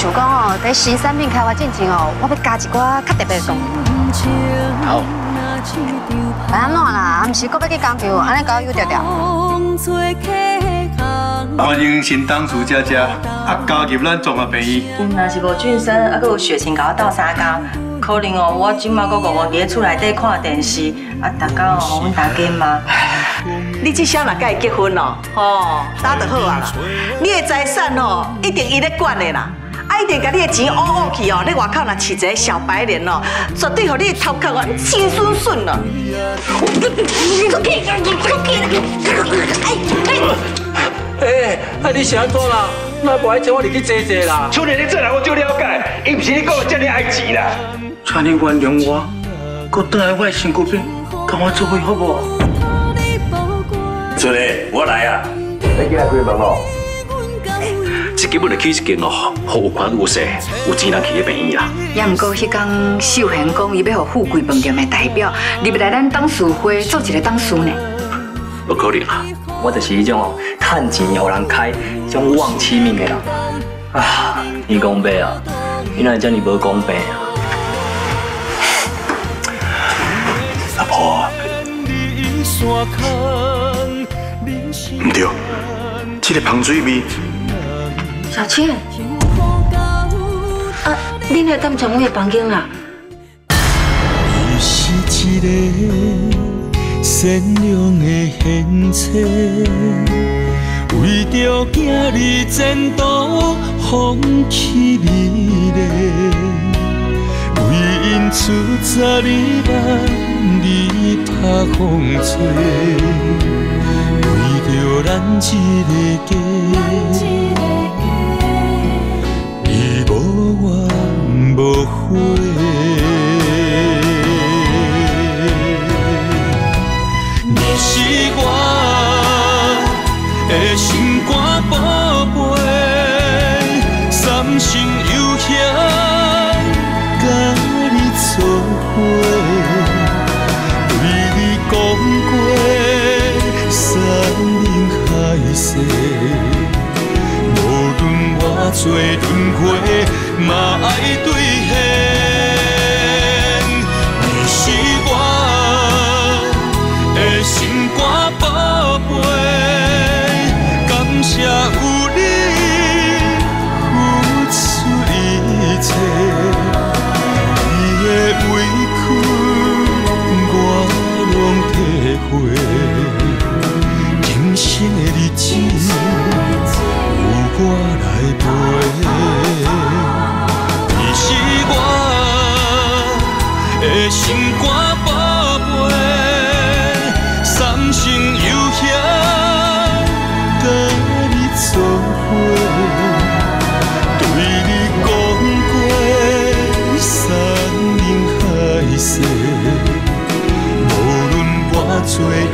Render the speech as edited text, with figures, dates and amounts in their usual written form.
想讲哦，在新产品开发进前哦，我要加一寡较特别的东西。 好。 安怎啦？毋是搁要去工厂，安尼搞又调调。 欢迎新董事姐姐，加入咱综合病院。 若是无俊生，还有血清，甲我斗3工，可能哦，我即马搁5个月厝内底看电视，大家哦，阮大家嘛。 你这小若甲伊结婚咯，打得好啊啦！你的财产哦，一定伊咧管的啦。一定甲你的钱乌去哦，咧外口若饲一个小白脸哦，绝对互你的头壳哦青顺顺了。 你是安怎啦？那无爱请我入去坐坐啦？ 厝内你做人我最了解，伊不是你讲的遮尔爱钱啦。 请你原谅我，搁倒来我的身躯边，跟我做伙好不好？ 春丽，我来啊！你进来开门哦。这根本就去一间哦，有权有势、有钱人去的病院啦。 也毋过迄天秀贤讲，伊要互富贵饭店的代表入来咱董事会做一个董事呢。 不可能啊！ 我就是迄种哦，趁钱互人开，种妄欺命的人。啊，你讲白啊，你哪会这么无公平啊？ 老婆，唔对，这个芳水味。 小倩，恁来踮常委的房间啦。 伊是一个善良的贤妻，为着囝儿前途放弃美丽，为因出12万里拍风吹，为着咱一个家。无怨无悔，你是我的心肝宝贝，三生有幸甲你做伙，对你讲过山盟海誓。我做轮回，嘛爱兑现。你是我的心肝宝贝，感谢有你付出一切。你的委屈我拢体会，人生的日子。我来陪，你是我的心肝宝贝，三生有幸甲你做伙，对你讲过山盟海誓，无论我做。